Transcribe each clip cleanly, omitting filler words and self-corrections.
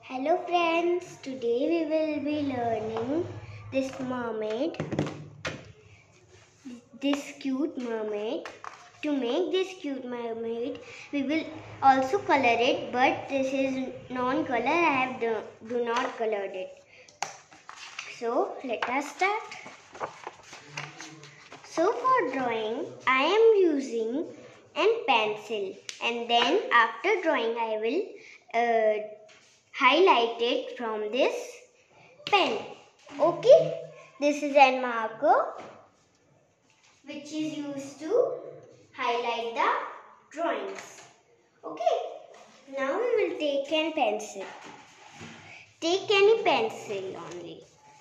Hello friends, today we will be learning this mermaid, this cute mermaid. To make this cute mermaid, we will also color it, but this is non-color. I have do not colored it. So let us start. So for drawing, I am using a pencil, and then after drawing, I will highlight it from this pen. Okay, this is a marker which is used to highlight the drawings. Okay, now we will take a pencil. Take any pencil only.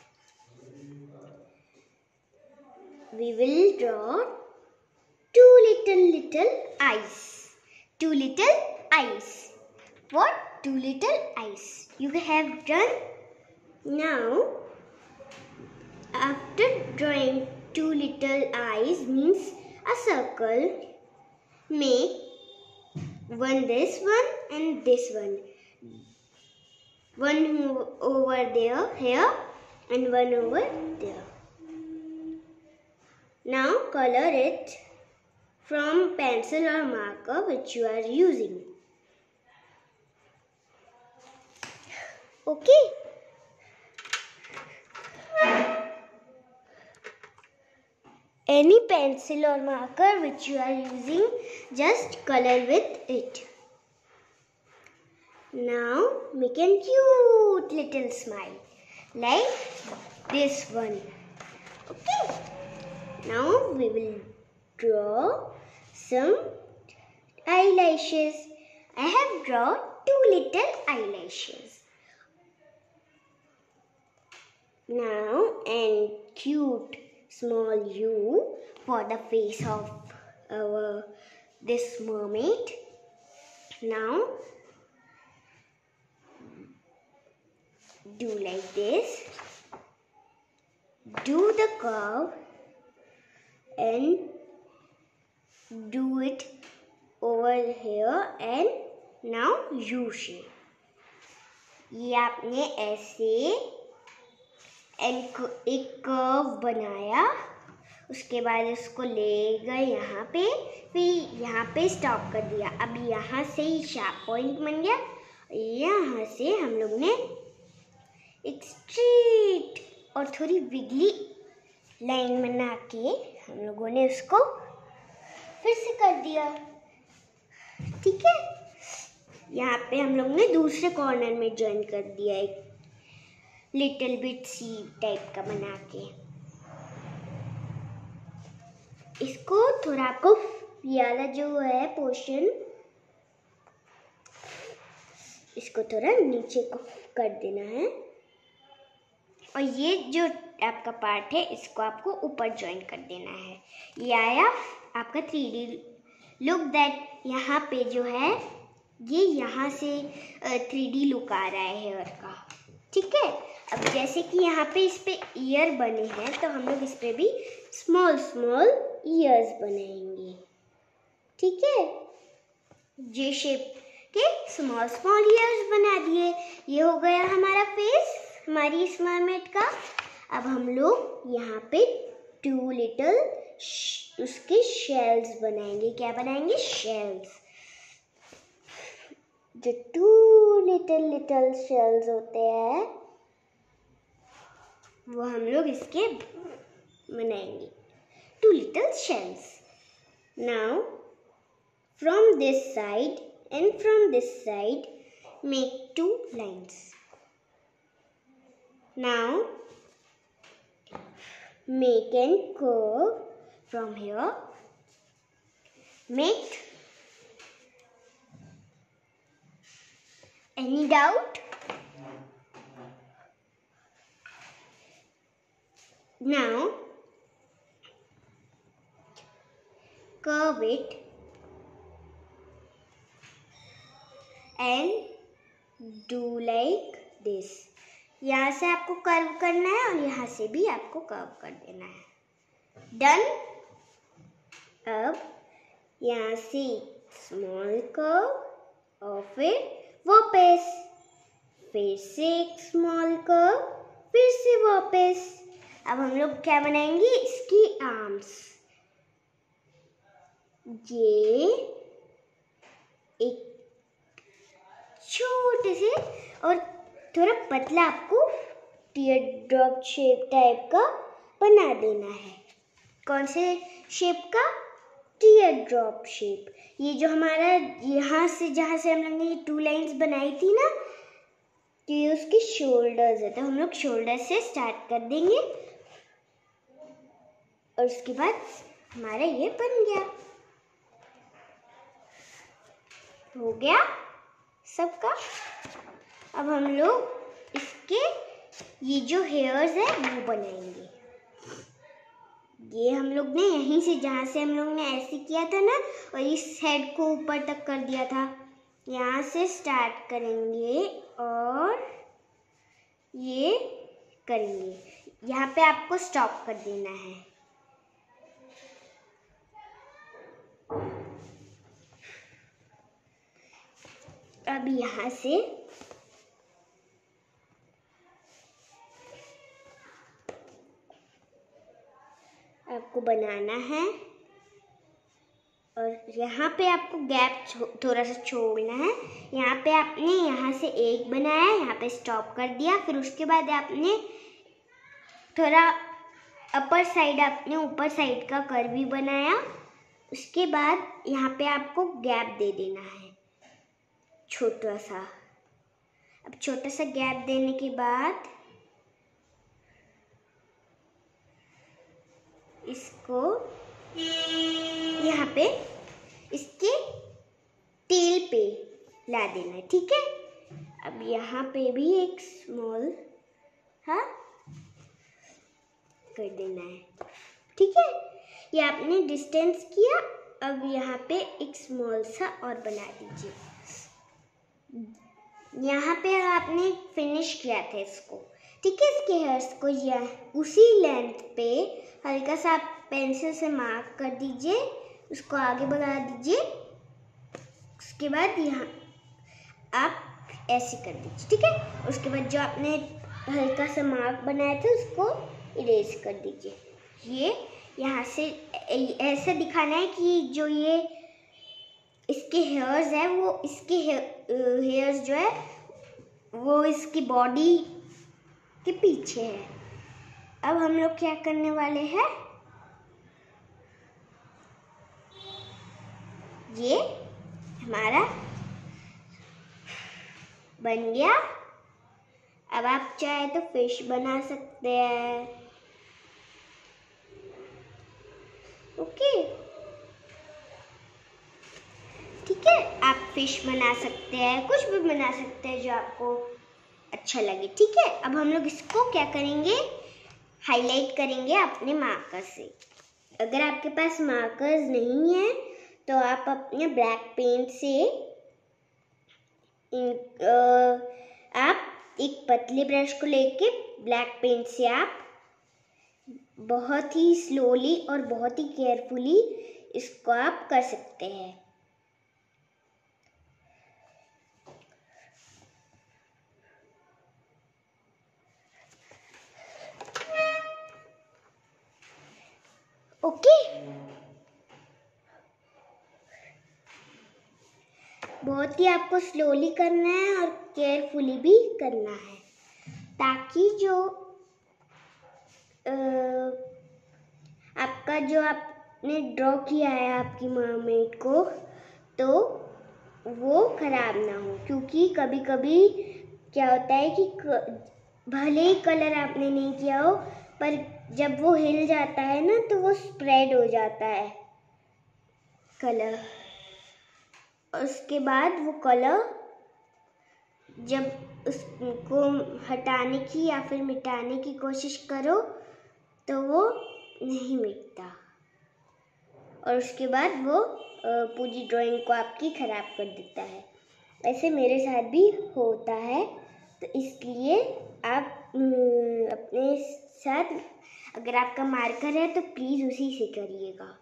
We will draw two little eyes. Two little eyes. What? Two little eyes. You have done. Now, after drawing two little eyes means a circle, make one this one and this one. One over there, here, and one over there. Now color it from pencil or marker which you are using. Okay. Any pencil or marker which you are using, just color with it. Now make a cute little smile like this one. Okay. Now we will draw some eyelashes. I have drawn two little eyelashes. Now and cute small U for the face of this mermaid. Now do like this. Do the curve and do it over here and now U shape. ये आपने ऐसे एक curve बनाया, उसके बाद इसको ले गए यहाँ पे, फिर यहाँ पे स्टॉप कर दिया. अब यहाँ से ही शार्प पॉइंट बन गया. यहाँ से हम लोग ने एक स्ट्रेट और थोड़ी विगली लाइन बना के हम लोगों ने उसको फिर से कर दिया. ठीक है. यहाँ पे हम लोग ने दूसरे कॉर्नर में ज्वाइन कर दिया एक लिटिल बिट सी टाइप का बना के. इसको थोड़ा आपको ये वाला जो है पोर्शन, इसको थोड़ा नीचे को कर देना है और ये जो आपका पार्ट है इसको आपको ऊपर ज्वाइन कर देना है. ये आया आपका 3D लुक. दैट यहाँ पे जो है ये यहाँ से 3D लुक आ रहा है हेयर का. ठीक है. अब जैसे कि यहाँ पे इस पे ईयर बने हैं तो हम लोग इस पे भी स्मॉल स्मॉल ईयर्स बनाएंगे. ठीक है. जे शेप के स्मॉल स्मॉल ईयर्स बना दिए. ये हो गया हमारा फेस, हमारी इस मरमेड का. अब हम लोग यहाँ पे टू लिटिल उसके शेल्स बनाएंगे. क्या बनाएंगे? शेल्स. जो टू लिटिल शेल्स होते हैं वो हम लोग इसके बनाएंगे. Two little shells. Now from this side and from this side make two lines. Now make a curve from here. Make any doubt? Now curve it and do like this. यहाँ से आपको कर्व करना है और यहाँ से भी आपको कर्व कर देना है. डन. अब यहाँ से स्मॉल कर्व और फिर वापस फिर से एक स्मॉल कर्व, फिर से वापस। अब हम लोग क्या बनाएंगे, इसकी आर्म्स। ये एक छोटे से और थोड़ा पतला आपको टीयर ड्रॉप शेप टाइप का बना देना है। कौन से शेप का, टीयर ड्रॉप शेप। ये जो हमारा यहाँ से जहाँ से हम लोग ने ये 2 लाइंस बनाई थी ना, तो ये उसके शोल्डर्स है, तो हम लोग शोल्डर से स्टार्ट कर देंगे और उसके बाद हमारा ये बन गया, हो गया सबका। अब हम लोग इसके ये जो हेयर्स है वो बनाएंगे। ये हम लोग ने यहीं से, जहाँ से हम लोग ने ऐसे किया था ना और इस हेड को ऊपर तक कर दिया था, यहाँ से स्टार्ट करेंगे और ये करेंगे। यहाँ पे आपको स्टॉप कर देना है। अब यहाँ से आपको बनाना है और यहाँ पे आपको गैप थोड़ा सा छोड़ना है। यहाँ पे आपने यहाँ से एक बनाया, यहाँ पे स्टॉप कर दिया, फिर उसके बाद आपने थोड़ा अपर साइड, आपने ऊपर साइड का कर्व बनाया। उसके बाद यहाँ पे आपको गैप दे देना है छोटा सा। अब छोटा सा गैप देने के बाद इसको यहाँ पे इसके टेल पे ला देना है, ठीक है। अब यहाँ पे भी एक स्मॉल कर देना है, ठीक है। ये आपने डिस्टेंस किया। अब यहाँ पे एक स्मॉल सा और बना दीजिए। यहाँ पे आपने फिनिश किया था इसको, ठीक है। इसके हेयर्स को उसी लेंथ पे हल्का सा आप पेंसिल से मार्क कर दीजिए, उसको आगे बढ़ा दीजिए। उसके बाद यहाँ आप ऐसे कर दीजिए, ठीक है। उसके बाद जो आपने हल्का सा मार्क बनाया था उसको इरेज कर दीजिए। ये यहाँ से ऐसा दिखाना है कि जो ये इसके हेयर्स है वो इसके हेयर्स जो है वो इसकी बॉडी के पीछे है। अब हम लोग क्या करने वाले हैं, ये हमारा बन गया। अब आप चाहे तो फिश बना सकते हैं, ओके, ठीक है। आप फिश बना सकते हैं, कुछ भी बना सकते हैं जो आपको अच्छा लगे, ठीक है। अब हम लोग इसको क्या करेंगे, हाईलाइट करेंगे अपने मार्कर से। अगर आपके पास मार्कर्स नहीं है तो आप अपने ब्लैक पेन से आप एक पतले ब्रश को लेके ब्लैक पेन से आप बहुत ही स्लोली और बहुत ही केयरफुली इसको आप कर सकते हैं। ओके, बहुत ही आपको स्लोली करना है और केयरफुली भी करना है, ताकि जो आपका जो आपने ड्रॉ किया है आपकी मरमेड को, तो वो खराब ना हो। क्योंकि कभी कभी क्या होता है कि भले ही कलर आपने नहीं किया हो, पर जब वो हिल जाता है ना तो वो स्प्रेड हो जाता है कलर। उसके बाद वो कलर जब उसको हटाने की या फिर मिटाने की कोशिश करो तो वो नहीं मिटता और उसके बाद वो पूरी ड्राइंग को आपकी ख़राब कर देता है। ऐसे मेरे साथ भी होता है, तो इसलिए आप अपने साथ अगर आपका मार्कर है तो प्लीज़ उसी से करिएगा।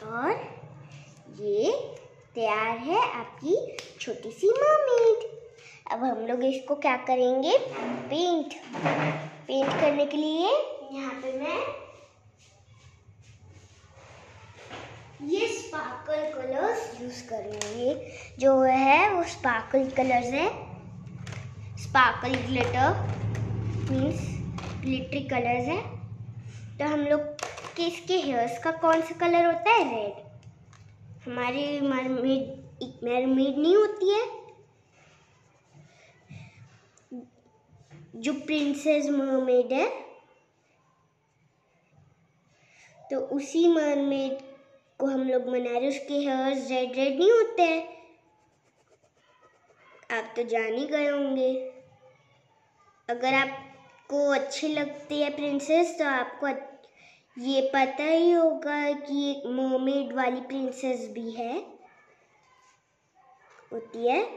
और ये तैयार है आपकी छोटी सी मरमेड। अब हम लोग इसको क्या करेंगे, पेंट करने के लिए यहाँ पे मैं ये स्पार्कल कलर्स यूज करूँगी। जो है वो स्पार्कल कलर्स है, sparkle glitter means glittery colours है। तो हम लोग के इसके हेयर्स का कौन सा कलर होता है, रेड। हमारी मरमेड नहीं होती है, जो प्रिंसेस मरमेड है, तो उसी मरमेड को हम लोग बना रहे, उसके हेयर्स रेड नहीं होते हैं। आप तो जान ही गए होंगे। अगर आपको अच्छी लगती है प्रिंसेस तो आपको ये पता ही होगा कि एक मरमेड वाली प्रिंसेस भी होती है।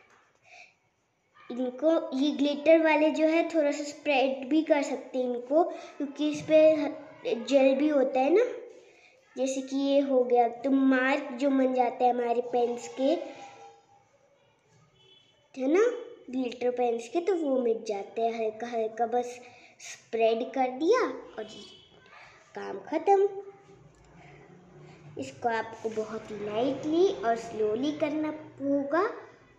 इनको ये ग्लिटर वाले जो है थोड़ा सा स्प्रेड भी कर सकते हैं इनको, क्योंकि इस पे जेल भी होता है ना, जैसे कि ये हो गया, तो मार्क जो बन जाता है हमारे पेन्स के, है ना, ग्लिटर पेन्स के, तो वो मिट जाते हैं हल्का हल्का, बस स्प्रेड कर दिया और काम खत्म। इसको आपको बहुत ही लाइटली और स्लोली करना होगा।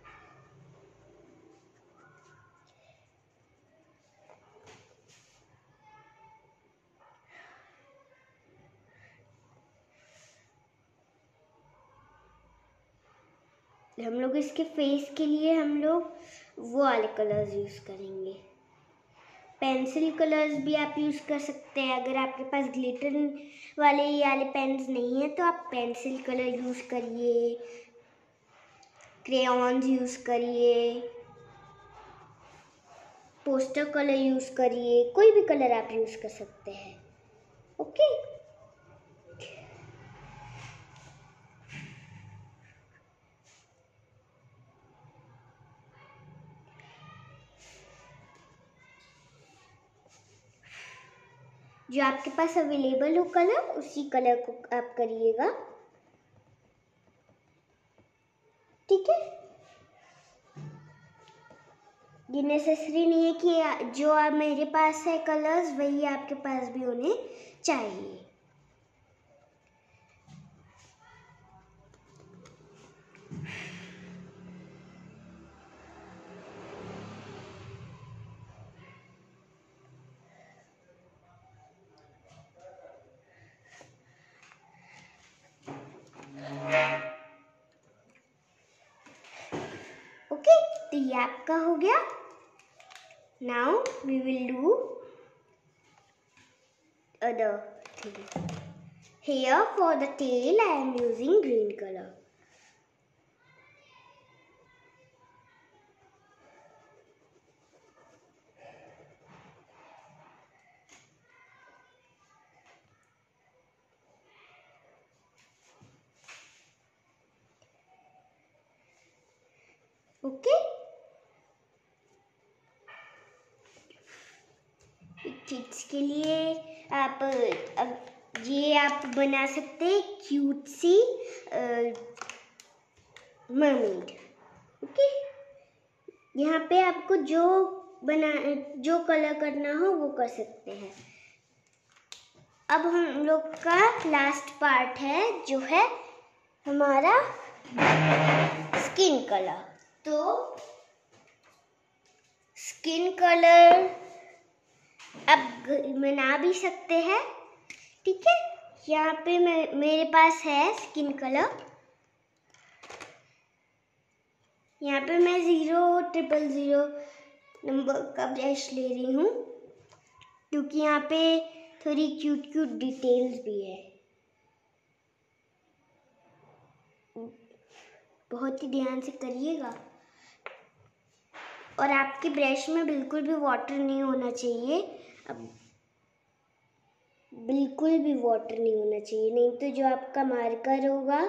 हम लोग इसके फेस के लिए हम लोग वो वाले कलर्स यूज़ करेंगे। पेंसिल कलर्स भी आप यूज़ कर सकते हैं। अगर आपके पास ग्लिटर वाले ये वाले पेन्स नहीं है तो आप पेंसिल कलर यूज़ करिए, क्रेयॉन्स यूज़ करिए, पोस्टर कलर यूज़ करिए, कोई भी कलर आप यूज़ कर सकते हैं। ओके, जो आपके पास अवेलेबल हो कलर, उसी कलर को आप करिएगा, ठीक है। ये नेसेसरी नहीं है कि जो आप मेरे पास है कलर्स वही आपके पास भी होने चाहिए। ओके, तो ये आपका हो गया। Now we will do other thing. Here for the tail I am using green color. Okay, kids के लिए आप ये आप बना सकते हैं क्यूट सी मरमेड। ओके, यहाँ पे आपको जो कलर करना हो वो कर सकते हैं। अब हम लोग का लास्ट पार्ट है जो है हमारा स्किन कलर। तो स्किन कलर आप बना भी सकते हैं, ठीक है। यहाँ पे मेरे पास है स्किन कलर। यहाँ पे मैं 000 नंबर का ब्रश ले रही हूँ, क्योंकि यहाँ पे थोड़ी क्यूट डिटेल्स भी है। बहुत ही ध्यान से करिएगा, और आपके ब्रश में बिल्कुल भी वाटर नहीं होना चाहिए। अब बिल्कुल भी वाटर नहीं होना चाहिए, नहीं तो जो आपका मार्कर होगा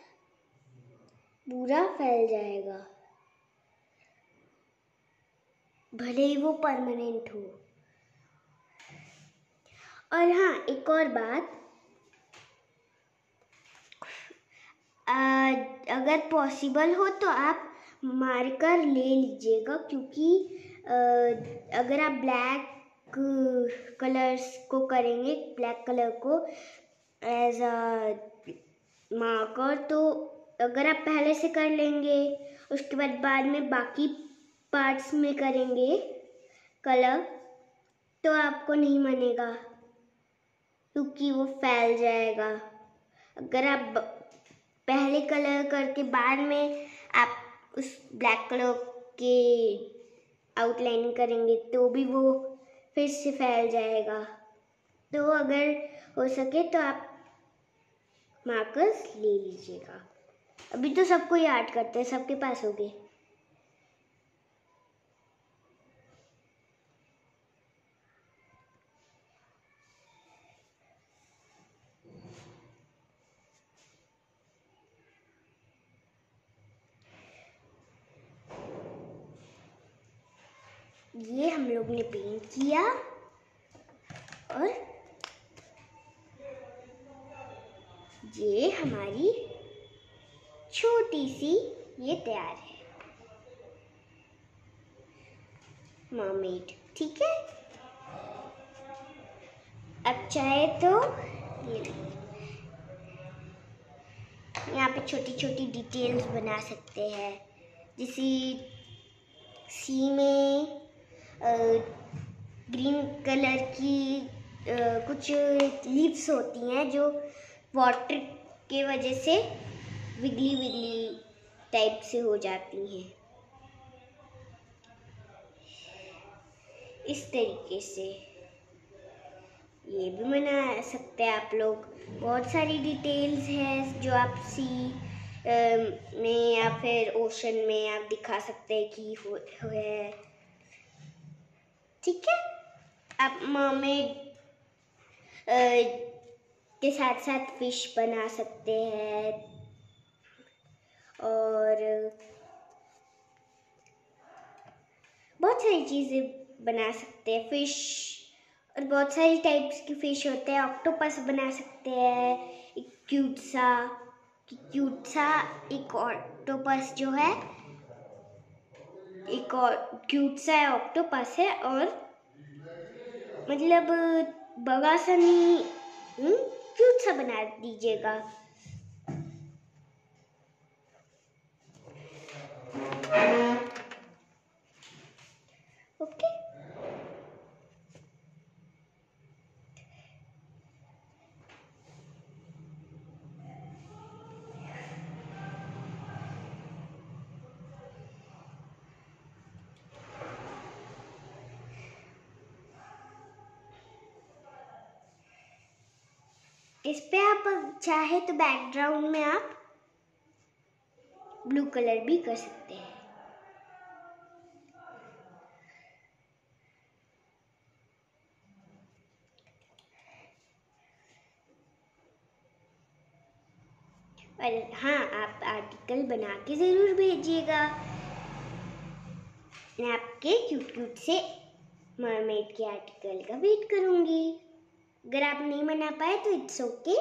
पूरा फैल जाएगा, भले ही वो परमानेंट हो। और हाँ, एक और बात, अगर पॉसिबल हो तो आप मार्कर ले लीजिएगा, क्योंकि अगर आप ब्लैक कलर्स को करेंगे, ब्लैक कलर को एज अ मार्कर, तो अगर आप पहले से कर लेंगे उसके बाद में बाकी पार्ट्स में करेंगे कलर, तो आपको नहीं बनेगा, क्योंकि वो फैल जाएगा। अगर आप पहले कलर करके बाद में आप उस ब्लैक कलर के आउटलाइनिंग करेंगे तो भी वो फिर से फैल जाएगा। तो अगर हो सके तो आप मार्कर्स ले लीजिएगा। अभी तो सबको याद करते हैं, सबके पास होंगे। ये हम लोग ने पेंट किया और ये हमारी छोटी सी ये तैयार है मरमेड। ठीक है, अब चाहे तो यहाँ पे छोटी छोटी डिटेल्स बना सकते हैं, जैसे सी में ग्रीन कलर की कुछ लीव्स होती हैं जो वाटर के वजह से विगली विगली टाइप से हो जाती हैं। इस तरीके से ये भी बना सकते हैं आप लोग। बहुत सारी डिटेल्स हैं जो आप सी में या फिर ओशन में आप दिखा सकते हैं कि है। ठीक है, आप मरमेड के साथ साथ फिश बना सकते हैं और बहुत सारी चीज़ें बना सकते हैं। फिश और बहुत सारी टाइप्स की फिश होते हैं। ऑक्टोपस बना सकते हैं, एक क्यूट सा एक ऑक्टोपस जो है, एक और क्यूट सा ऑक्टोपस है, और मतलब बड़ा सा नहीं, क्यूट सा बना दीजिएगा। ओके, इस पे आप चाहे तो बैकग्राउंड में आप ब्लू कलर भी कर सकते हैं। और हाँ, आप आर्टिकल बना के ज़रूर भेजिएगा। मैं आपके क्यूट से मरमेड के आर्टिकल का वेट करूँगी। अगर आप नहीं बना पाए तो इट्स ओके।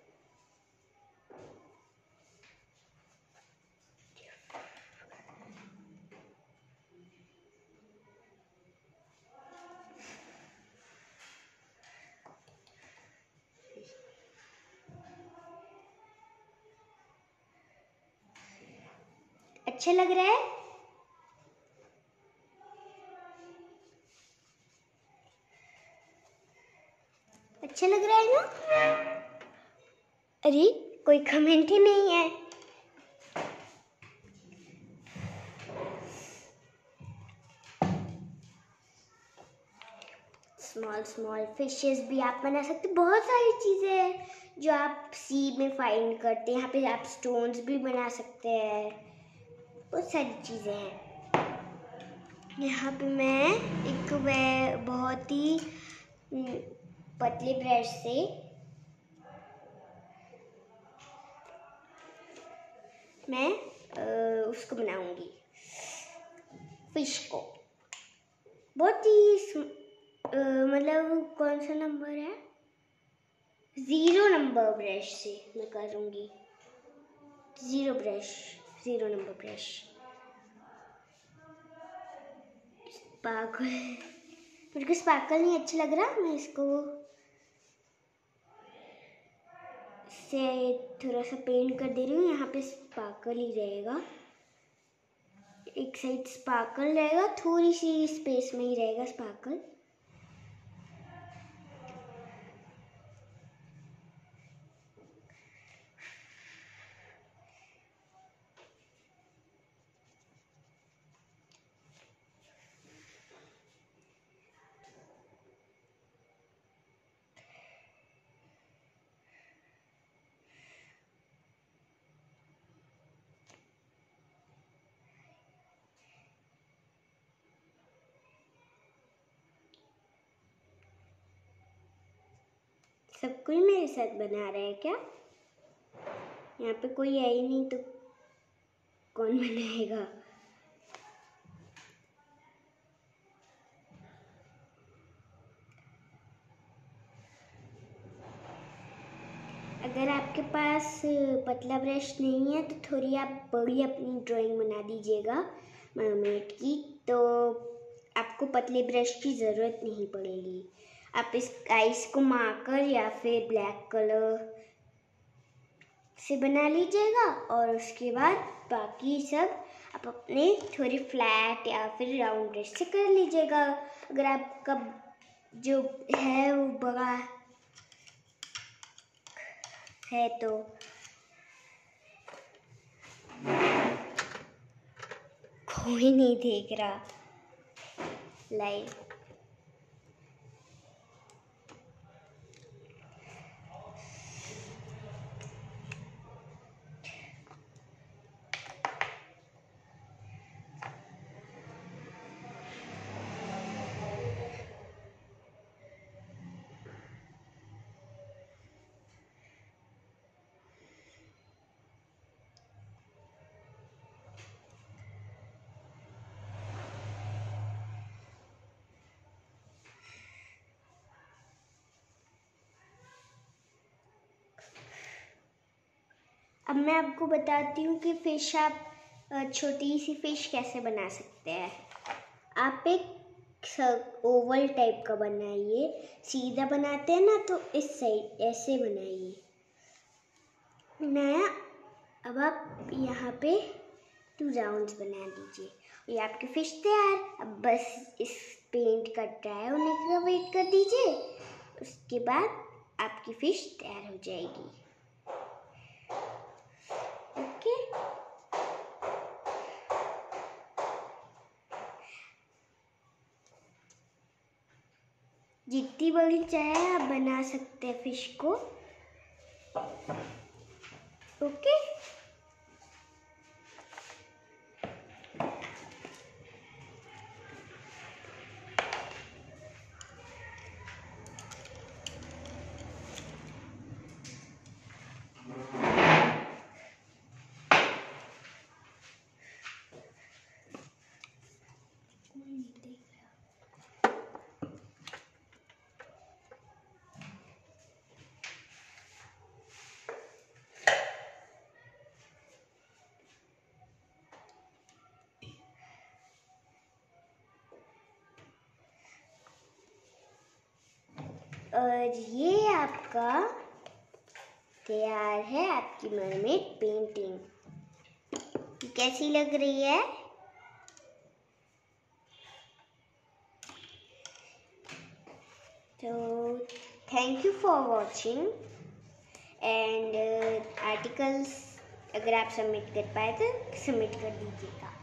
अच्छा लग रहा है? अच्छा लग रहा है ना? अरे कोई कमेंट ही नहीं है। स्मॉल फिशेस भी आप बना सकते हैं। बहुत सारी चीज़ें हैं जो आप सी में फाइंड करते हैं। यहाँ पे आप स्टोन्स भी बना सकते हैं। बहुत सारी चीज़ें हैं। यहाँ पे मैं एक बहुत ही पतले ब्रश से मैं उसको बनाऊंगी, फिश को। बहुत ही मतलब कौन सा नंबर है, 0 नंबर ब्रश से मैं करूँगी। Zero number brush. स्पार्कल, मेरे को स्पार्कल नहीं अच्छा लग रहा, मैं इसको से थोड़ा सा पेंट कर दे रही हूँ। यहाँ पे स्पार्कल ही रहेगा, एक साइड स्पार्कल रहेगा, थोड़ी सी स्पेस में ही रहेगा स्पार्कल। सब कोई मेरे साथ बना रहा है क्या? यहाँ पे कोई है ही नहीं तो कौन बनाएगा? अगर आपके पास पतला ब्रश नहीं है तो थोड़ी आप बड़ी अपनी ड्राइंग बना दीजिएगा मरमेड की, तो आपको पतले ब्रश की ज़रूरत नहीं पड़ेगी। आप इस आइस को मार्कर या फिर ब्लैक कलर से बना लीजिएगा और उसके बाद बाकी सब आप अपने थोड़ी फ्लैट या फिर राउंड ब्रश से कर लीजिएगा। अगर आपका जो है वो बड़ा है तो कोई नहीं देख रहा लाइव। अब मैं आपको बताती हूँ कि फ़िश आप छोटी सी फ़िश कैसे बना सकते हैं। आप एक ओवल टाइप का बनाइए, सीधा बनाते हैं ना तो इस साइड ऐसे बनाइए। नया अब आप यहाँ पे 2 राउंड्स बना दीजिए। ये आपकी फ़िश तैयार। अब बस इस पेंट का ड्राई होने का वेट कर दीजिए, उसके बाद आपकी फ़िश तैयार हो जाएगी। ओके, जितनी बड़ी चाहे आप बना सकते हैं फ़िश को। ओके, और ये आपका तैयार है आपकी मरमेड पेंटिंग। कैसी लग रही है? तो thank you for watching and articles अगर आप सबमिट कर पाए तो सबमिट कर दीजिएगा।